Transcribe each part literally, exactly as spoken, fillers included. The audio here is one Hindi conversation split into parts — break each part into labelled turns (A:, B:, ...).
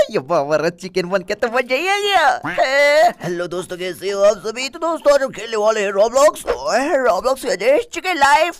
A: ये बाबा चिकन बन के तो मजा ही आ गया। हेलो दोस्तों, कैसे हो आप सभी? तो दोस्तों आज हम खेलने वाले हैं रॉब्लॉक्स रॉब्लॉक्स चिकन लाइफ।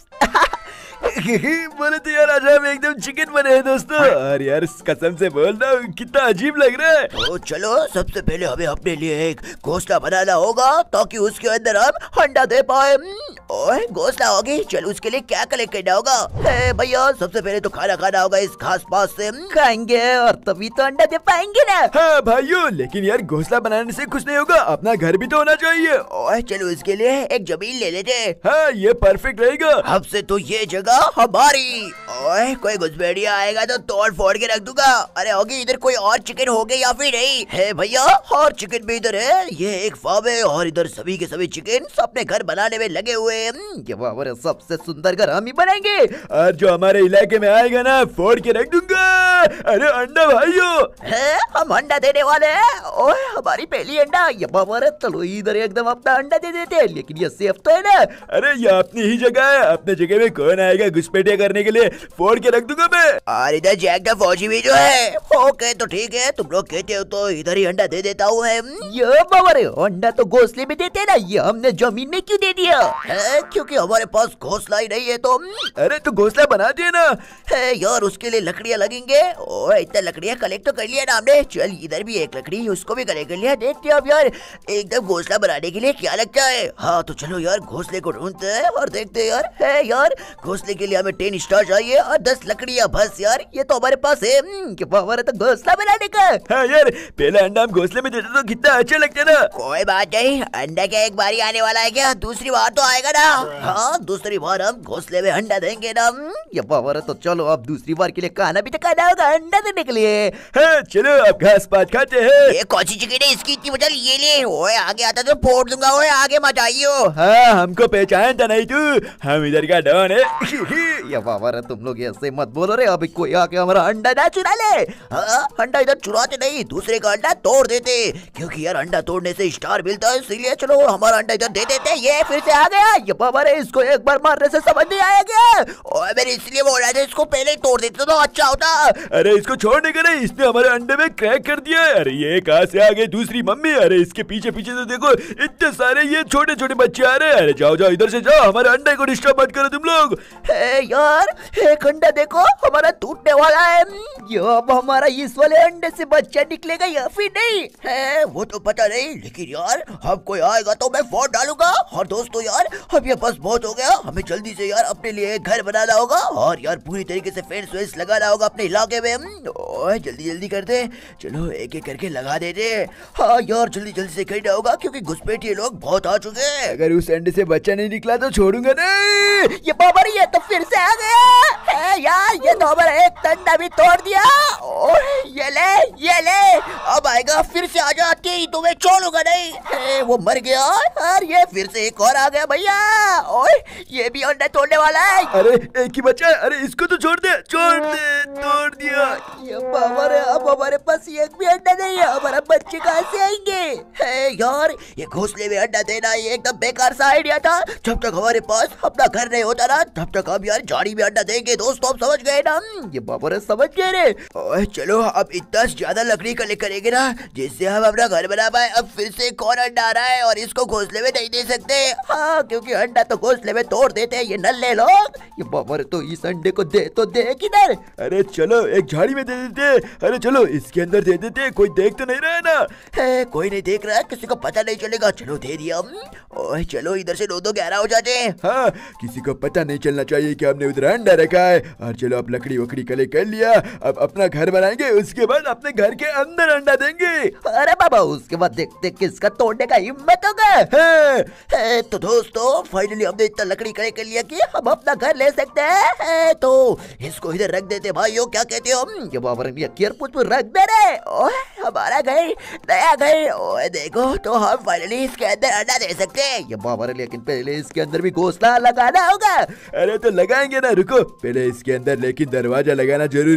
B: बोले तो यार आज हम एकदम चिकन बने हैं दोस्तों। और यार कसम से बोल रहा हूँ कितना अजीब लग रहा है।
A: तो चलो सबसे पहले हमें अपने लिए एक घोंसला बनाना होगा ताकि उसके अंदर हम अंडा दे पाए। ओए घोंसला होगी, चलो उसके लिए क्या कलेक्ट करना होगा? भैया सबसे पहले तो खाना खाना होगा, इस घास पास से खाएंगे और तभी तो अंडा दे पाएंगे ना।
B: हाँ भाइयों, लेकिन यार घोंसला बनाने से कुछ नहीं होगा, अपना घर भी तो होना चाहिए।
A: ओए चलो इसके लिए एक जमीन ले लेते।
B: हाँ ये परफेक्ट रहेगा।
A: अब से तो ये जगह हमारी। ओए कोई घुसपैठिया आएगा तो तोड़ फोड़ के रख दूंगा। अरे होगी इधर कोई और चिकन हो गए या फिर नहीं है? भैया और चिकन भी इधर है, ये एक फार्म है और इधर सभी के सभी चिकन अपने घर बनाने में लगे हुए हैं। ये बाबा सबसे सुंदर घर हम ही बनाएंगे
B: और जो हमारे इलाके में आएगा ना फोड़ के रख दूंगा। अरे अंडा भाइयों
A: है, हम अंडा देने वाले हैं। ओए हमारी पहली अंडा। ये बाबा चलो इधर एकदम अपना अंडा दे देते हैं, लेकिन ये सेफ तो है ना?
B: अरे ये अपनी ही जगह है, अपने जगह में कौन आएगा घुसपैठिया करने के लिए? फोड़ के रख दूंगा मैं।
A: और इधर जैक द फौजी भी जो है। ओके तो ठीक है, तुम लोग कहते हो तो इधर ही अंडा दे देता हूँ। ये बाबा अंडा तो घोंसले में देते ना, ये हमने जमीन में क्यों दे दिया है? क्योंकि हमारे पास घोंसला ही नहीं है। तो
B: अरे तो घोंसला बना दिया ना।
A: है यार, उसके लिए लकड़ियाँ लगेंगे। ओए इतना लकड़ियाँ कलेक्ट तो कर लिया ना हमने। चल इधर भी एक लकड़ी, उसको भी कलेक्ट कर लिया। देखते हैं अब यार एकदम घोंसला बनाने के लिए क्या लगता है। हाँ तो चलो यार घोंसले को ढूंढते हैं और देखते हैं यार। है यार घोंसले के लिए हमें टेन स्टार चाहिए और दस लकड़ियाँ बस। यार ये तो हमारे पास है। हमारा तो घोंसला बनाने का।
B: हाँ यार पहला अंडा हम घोंसले में देते तो कितना अच्छा लगता ना।
A: कोई बात नहीं, अंडा क्या एक बार ही आने वाला है क्या? दूसरी बार तो आएगा ना। हाँ दूसरी बार हम घोंसले में अंडा देंगे ना। ये बाबा तो चलो अब दूसरी बार के लिए खाना भी तो खाना होगा अंडा देने के लिए।
B: हाँ चलो अब घास पात खाते हैं।
A: ये कौची चिकन है, इसकी इतनी मजा ये ले। ओए आगे आता तो फोड़ दूंगा। ओए आगे मत आइयो।
B: हाँ हमको पहचानता नहीं तू, हम इधर का डॉन है।
A: ये बाबा तुम लोग ऐसे मत बोलो रे, अभी कोई आके हमारा अंडा ना चुरा ले। हाँ अंडा इधर चुराते नहीं, दूसरे का अंडा तोड़ देते, क्योंकि यार अंडा तोड़ने से स्टार मिलता है, इसीलिए चलो हमारा अंडा इधर दे देते। ये फिर से आ गया। ये बाबा रे इसको एक बार मारने से समझ नहीं आया क्या? ओए मैंने इसलिए बोल रहा था इसको पहले ही तोड़ देते तो अच्छा होता।
B: अरे इसको छोड़ने का नहीं, इसने हमारे अंडे में क्रैक कर दिया है। अरे ये कहाँ से आ गई दूसरी मम्मी? अरे इसके पीछे पीछे तो देखो इतने सारे ये छोटे छोटे बच्चे आ रहे हैं। अरे जाओ जाओ इधर से जाओ, हमारे अंडे को डिस्टर्ब मत करो तुम लोग।
A: है यार एक अंडा देखो हमारा टूटने वाला है। ये अब हमारा इस वाले अंडे से बच्चा निकलेगा या फिर नहीं है वो तो पता नहीं, लेकिन यार अब कोई आएगा तो मैं फोन डालूंगा। और दोस्तों यार अब ये बस बहुत हो गया, हमें जल्दी से यार अपने लिए एक घर बनाना होगा और यार पूरी तरीके से फेंस वेंस लगाना होगा अपने इलाके में। ओए जल्दी जल्दी करते, चलो एक एक करके लगा देते। हाँ यार जल्दी जल्दी से करना होगा क्योंकि घुसपैठिए लोग बहुत आ चुके हैं।
B: अगर उस अंडे से बच्चा नहीं निकला तो छोड़ूंगा नहीं।
A: ये बाबा ये तो फिर से आ गया है यार, ये तो हमारा एक अंडा भी तोड़ दिया। ओए ये ले ये ले, अब आएगा फिर से आ जाती ही तुम्हें छोड़ूंगा नहीं। है, वो मर गया और ये फिर से एक और आ गया भैया। ओए ये भी अंडा तोड़ने वाला है।
B: अरे एक ही बच्चा है, अरे इसको तो छोड़ दे छोड़ दे, तोड़ दिया।
A: ये बाबा रे अब हमारे पास एक भी अंडा नहीं है, हमारा बच्चे कहाँ से आएंगे? है यार ये घोंसले में अंडा देना ये एकदम बेकार सा आइडिया था। जब तक हमारे पास अपना घर नहीं होता ना तब तक हम यार झाड़ी में अंडा देंगे। दोस्तों आप समझ गए ना? ये बाबा रे समझ गए रे। ओए चलो अब इतना ज्यादा लकड़ी कलेक्ट करेंगे ना जिससे हम अपना घर बना पाए। अब फिर से कौन अंडा आ रहा है और इसको घोंसले में नहीं दे सकते। हाँ क्योंकि अंडा तो घोंसले में तोड़ देते हैं ये नल्ले लोग। ये बाबा रे तो इस अंडे को दे तो दे किधर?
B: अरे चलो एक झाड़ी में दे देते। अरे चलो इसके अंदर दे देते, कोई देख तो नहीं रहा है ना?
A: है कोई नहीं देख रहा, किसी को पता नहीं चलेगा। चलो दे दिया। ओए चलो इधर से दो दो ग्यारह हो जाते हैं।
B: हाँ किसी को पता नहीं चलना चाहिए कि हमने उधर अंडा रखा है। और चलो अब लकड़ी वकड़ी कलेक्ट कर लिया, अब अपना घर बनाएंगे, उसके बाद अपने घर के अंदर अंडा देंगे।
A: अरे बाबा उसके बाद देखते किसका तोड़ने का हिम्मत होगा। है, है, तो दोस्तों फाइनली हमने इतना लकड़ी कलेक्ट कर लिया कि हम अपना घर ले सकते हैं। है, तो इसको इधर रख देते भाइयों, क्या कहते हो? ये बाबा ये केयरपुट में रख दे रहे। ओए हमारा घर नया घर। ओए देखो तो हम फाइनली इसके अंदर अंडा दे सकते हैं। ये बाबा लेकिन पहले इसके अंदर भी घोंसला लगाना होगा।
B: अरे तो लगाएंगे ना, रुको पहले इसके अंदर लेकिन दरवाजा लगाना जरूरी है।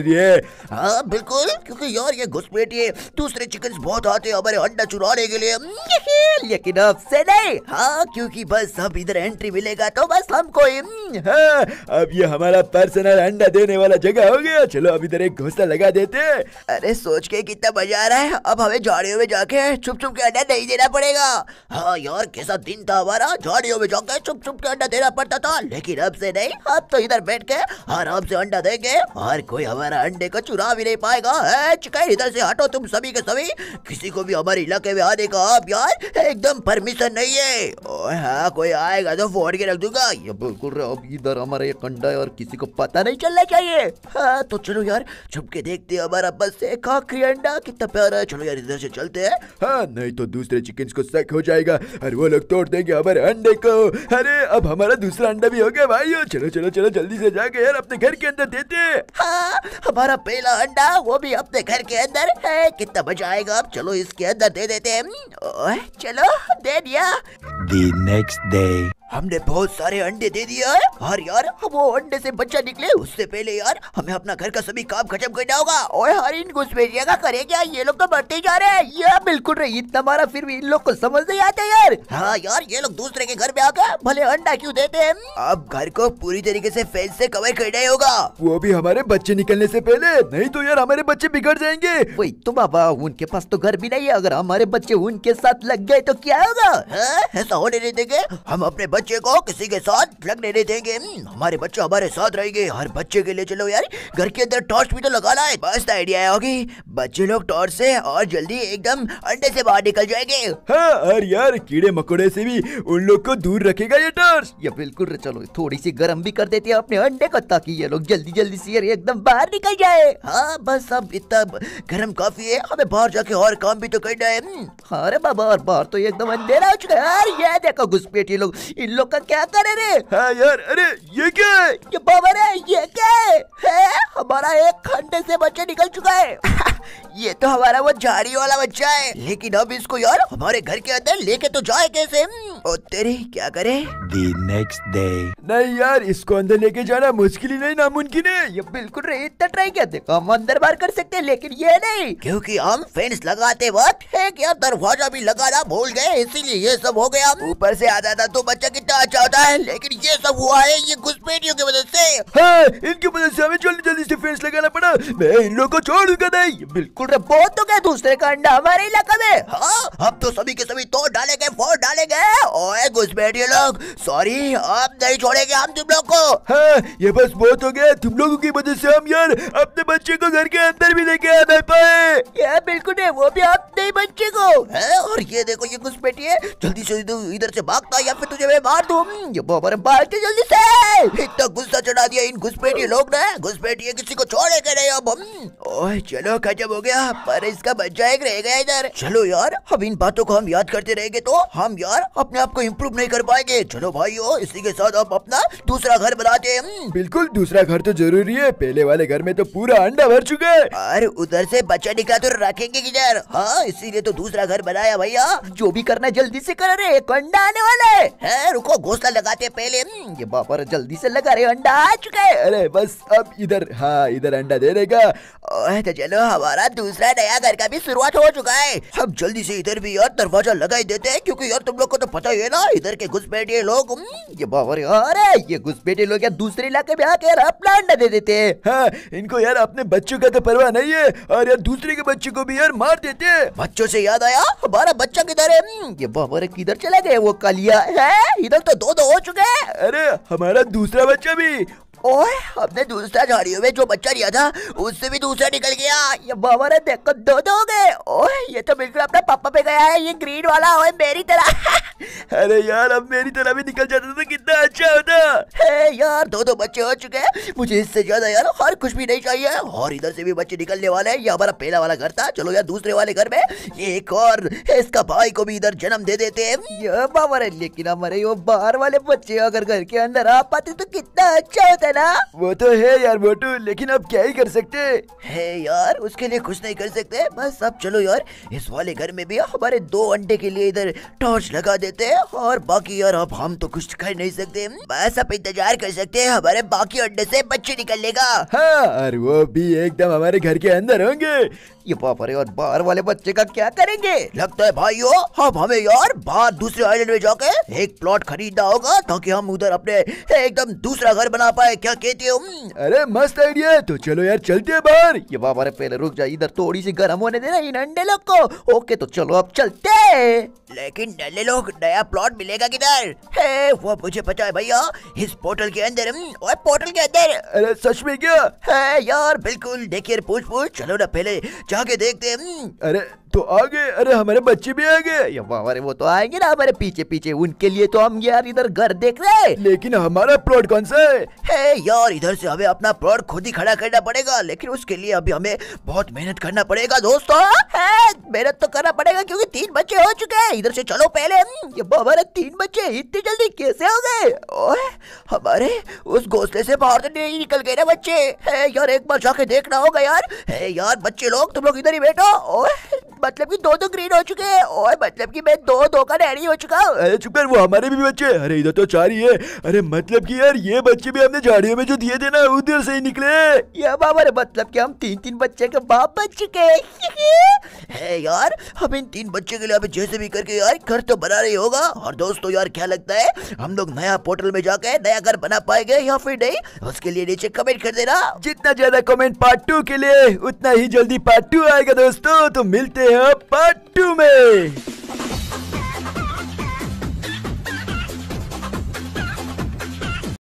A: हाँ बिल्कुल, क्योंकि यार ये घुसपैठिए दूसरे चिकन बहुत आते हैं हमारे अंडा चुराने के लिए, लेकिन अब से नहीं। हाँ क्योंकि बस अब इधर एंट्री मिलेगा तो बस हमको
B: हाँ, अब ये हमारा पर्सनल अंडा देने वाला जगह हो गया। चलो अब इधर एक घोंसला लगा देते हैं।
A: अरे सोच के कितना मजा आ रहा है, अब हमें झाड़ियों में जाके छुप छुप के अंडा नहीं देना पड़ेगा। हाँ यार कैसा दिन था हमारा, झाड़ियों में जाके छुप छुप के अंडा देना पड़ता था, लेकिन अब से नहीं, अब तो इधर बैठ के आराम से अंडा देंगे और कोई हमारा अंडे को चुरा भी नहीं पाएगा। है चिकन इधर से हटो तुम सभी के सभी, किसी को भी हमारे इलाके में आने का अब यार एकदम परमिशन नहीं है। ओए हाँ कोई आएगा तो फोड़ के रख दूंगा। ये बिल्कुल अब इधर हमारा ये अंडा है और किसी को पता नहीं चलना चाहिए। हाँ तो चलो यार छुप के देखते हैं हमारा बस से एक आखिरी अंडा कितना प्यारा है। चलो यार इधर से चलते हैं।
B: हाँ नहीं तो दूसरे चिकन्स को शक हो जाएगा और वो लोग तोड़ देंगे हमारे अंडे को। अरे अब हमारा दूसरा अंडा भी हो गया भाइयों। चलो चलो चलो जल्दी से जाके यार अपने घर के अंदर देते हैं।
A: हाँ हमारा पहला अंडा वो भी अपने घर के अंदर है, कितना मजा आएगा। अब चलो इसके अंदर दे देते हैं। ओए चलो दे दिया।
C: The next day.
A: हमने बहुत सारे अंडे दे दिए है और यार वो अंडे से बच्चा निकले उससे पहले यार हमें अपना घर का सभी काम खत्म करना होगा। और हर इन घुसपैठियों का करे क्या, ये लोग तो बढ़ते जा रहे हैं। ये बिल्कुल रही इतना हमारा, फिर भी इन लोग को समझ नहीं आता यार। हाँ यार ये लोग दूसरे के घर में आकर भले अंडा क्यों देते हैं। अब घर को पूरी तरीके से फेंस से कवर करना ही होगा,
B: वो भी हमारे बच्चे निकलने से पहले, नहीं तो यार हमारे बच्चे बिगड़ जाएंगे।
A: वही तो बाबा, उनके पास तो घर भी नहीं है, अगर हमारे बच्चे उनके साथ लग गए तो क्या होगा। ऐसा होने नहीं देंगे, हम अपने बच्चे को किसी के साथ लगने नहीं देंगे। हमारे बच्चे हमारे साथ रहेंगे। हर बच्चे के लिए चलो यार घर के अंदर टॉर्च भी तो लगाना है। मस्त आइडिया होगी, बच्चे लोग टॉर्च से और जल्दी एकदम अंडे से बाहर निकल जाएंगे।
B: हाँ और यार कीड़े मकोड़े से भी उन लोग को दूर रखेगा ये टॉर्च।
A: ये बिल्कुल, चलो थोड़ी सी गर्म भी कर देते हैं अपने अंडे को ताकि ये लोग जल्दी जल्दी से यार एकदम बाहर निकल जाए। हाँ बस अब इतना गर्म काफी है, हमें बाहर जाके और काम भी तो करना है। अरे बाबा और बाहर तो एकदम अंधेरा हो चुका है यार। ये देखो घुसपैठिए लोग, इन लोग का क्या करे रे।
B: हाँ यार, अरे ये क्या है?
A: ये बाबा रे ये क्या है? है? हमारा एक घंटे से बच्चा निकल चुका है। ये तो हमारा वो झाड़ी वाला बच्चा है, लेकिन अब इसको यार हमारे घर के अंदर लेके तो जाए कैसे। ओ तेरी क्या करे।
C: The next day.
B: नहीं यार इसको अंदर लेके जाना मुश्किल ही नहीं नामुमकिन है।
A: ये बिल्कुल रही, इतना ट्राई किया देखो हम अंदर बाहर कर सकते हैं, लेकिन ये नहीं, क्योंकि हम फेंस लगाते वक्त एक यार दरवाजा भी लगाना भूल गए, इसीलिए ये सब हो गया। ऊपर से आता था तो बच्चा कितना अच्छा होता है, लेकिन ये सब हुआ है ये घुसपैठियों की वजह से।
B: हाँ इनकी वजह से हमें जल्दी जल्दी से फेंस लगाना पड़ा। मैं इन लोगों को छोड़ूंगा नहीं।
A: बिल्कुल रे, बहुत तो क्या दूसरे का अंडा हमारे इलाके में। हाँ अब तो सभी के सभी तोड़ डालेंगे, फोड़ डालेंगे। ओए घुसपैठिए लोग, सॉरी अब नहीं छोड़ेंगे हम तुम लोग को।
B: हाँ ये बस बहुत हो गया, तुम लोगों की वजह से हम यार अपने बच्चे को घर के अंदर भी लेके आ नहीं पाए।
A: ये बिल्कुल है, वो भी अपने बच्चे को है। और ये देखो ये घुसपैठिए, जल्दी से इधर से भागता या फिर तुझे मैं मार दूं। ये बाबा भागते जल्दी से, इतना गुस्सा चढ़ा दिया इन घुसपैठिए लोग ने। घुसपैठिए किसी को छोड़ेंगे नहीं अब हम। ओए चलो खत्म हो गया, पर इसका बच्चा एक रह गया इधर। चलो यार अब इन बातों को हम याद करते रहेंगे तो हम यार अपने आप को इम्प्रूव नहीं कर पाएंगे। चलो भाइयों इसी के साथ अब अपना दूसरा घर बनाते हैं।
B: बिल्कुल दूसरा घर तो जरूरी है, पहले वाले घर में तो पूरा अंडा भर चुका है।
A: और उधर से बच्चा निकला तो रखेंगे किधर। हाँ इसीलिए तो दूसरा घर बनाया भैया। जो भी करना जल्दी से कर रहे, एक अंडा आने वाला है, है रुको घोंसला लगाते पहले। ये बाबा जल्दी से लगा रहे, अंडा आ चुका है।
B: अरे बस अब इधर, हाँ इधर अंडा दे देगा।
A: ओए तो चलो हमारा दूसरा नया घर का भी शुरुआत हो चुका है। हम जल्दी से इधर भी यार दरवाजा लगा ही देते हैं, क्योंकि यार तुम लोग को तो पता ही है ना इधर के घुसपैठिए लोग। ये बाबा रे, अरे ये घुसपैठिए लोग यार दूसरे इलाके में आके अपना अंडा दे देते हैं।
B: हाँ इनको यार अपने बच्चों का तो परवाह नहीं है, और यार दूसरे के बच्चे को भी यार मार देते हैं।
A: बच्चों से याद आया, हमारा बच्चा किधर है। ये बाबा रे किधर चले गए वो कालिया है। इधर तो दो दो हो चुके हैं।
B: अरे हमारा दूसरा बच्चा भी।
A: ओए हमने दूसरा झाड़ियों में जो बच्चा लिया था उससे भी दूसरा निकल गया। ये बाबा रे देखो दो दो हो गए। ओए ये तो बिल्कुल अपना पापा पे गया है, ये ग्रीन वाला। ओए मेरी तरह।
B: अरे यार अब मेरी तरह भी निकल जाता तो कितना अच्छा होता
A: है यार। दो दो बच्चे हो चुके हैं, मुझे इससे ज्यादा यार हर कुछ भी नहीं चाहिए। और इधर से भी बच्चे निकलने वाले हैं। ये हमारा पहला वाला घर था, चलो यार दूसरे वाले घर में ये एक और इसका भाई को भी इधर जन्म दे देते हैं। ये बाबा रे, लेकिन हमारे वो बाहर वाले बच्चे अगर घर के अंदर आ पाते तो कितना अच्छा होता है ना?
B: वो तो है यार मोटू, लेकिन अब क्या ही कर सकते
A: है यार, उसके लिए कुछ नहीं कर सकते। बस अब चलो यार, इस वाले घर में भी हमारे दो अंडे के लिए इधर टॉर्च लगा देते हैं, और बाकी यार अब हम तो कुछ कर नहीं सकते। बस अब इंतजार कर सकते हैं हमारे बाकी अंडे से बच्चे निकलने का।
B: हाँ, और वो भी एकदम हमारे घर के अंदर होंगे।
A: ये बाप रे, और बाहर वाले बच्चे का क्या करेंगे? लगता है भाइयों अब हमें यार बाहर दूसरे आइलैंड में जाके एक प्लॉट खरीदना होगा, ताकि हम उधर अपने एकदम दूसरा घर बना पाए। क्या कहते हो?
B: अरे मस्त आइडिया है, तो चलो यार चलते हैं बाहर।
A: ये बाबा रे, पहले रुक जा, इधर थोड़ी सी गर्म होने देना इन अंडे लोग को। ओके तो चलो अब चलते हैं। लेकिन नल्ले लोग, नया प्लॉट मिलेगा किधर? है वो मुझे पता है भैया, इस पोर्टल के अंदर। और पोर्टल के अंदर?
B: अरे सच में क्या?
A: है यार बिल्कुल, देखिए पूछ पूछ। चलो ना पहले जाके देखते हैं।
B: अरे तो आ गए। अरे हमारे बच्चे भी आ गए।
A: ये बाबा रे, वो तो आएंगे ना हमारे पीछे पीछे, उनके लिए तो हम यार इधर घर देख रहे हैं।
B: लेकिन हमारा प्लॉट कौन सा है?
A: है यार, इधर से हमें अपना प्लॉट खुद ही खड़ा करना पड़ेगा, लेकिन उसके लिए अभी हमें बहुत मेहनत करना पड़ेगा दोस्तों। है मेहनत तो करना पड़ेगा, क्योंकि तीन बच्चे हो चुके हैं। इधर से चलो पहले। ये बाबा रे, तीन बच्चे इतनी जल्दी कैसे हो गए? ओए, हमारे उस घोंसले से बाहर तो नहीं निकल गए ना बच्चे। है यार, एक बार जाके देखना होगा यार। है यार बच्चे लोग, तुम लोग इधर ही बैठो। ओए, मतलब कि दो दो ग्रीन हो चुके हैं। और मतलब कि मैं दो दो का डैडी हो चुका हूँ।
B: अरे चुप कर, वो हमारे भी बच्चे। अरे इधर तो चार ही है। अरे मतलब कि यार ये बच्चे भी हमने झाड़ियों में जो दिए थे ना, उधर से ही निकले।
A: ये बाबा रे, मतलब कि हम तीन तीन बच्चे के बाप बन चुके है यार। हम इन तीन बच्चे के लिए अभी जैसे भी करके यार घर तो बना रही होगा। और दोस्तों यार, क्या लगता है हम लोग नया पोर्टल में जाके नया घर बना पाएंगे या फिर नहीं? उसके लिए नीचे कमेंट कर देना।
B: जितना ज्यादा कमेंट पार्ट टू के लिए, उतना ही जल्दी पार्ट टू आएगा दोस्तों। तो मिलते हैं पार्ट टू में।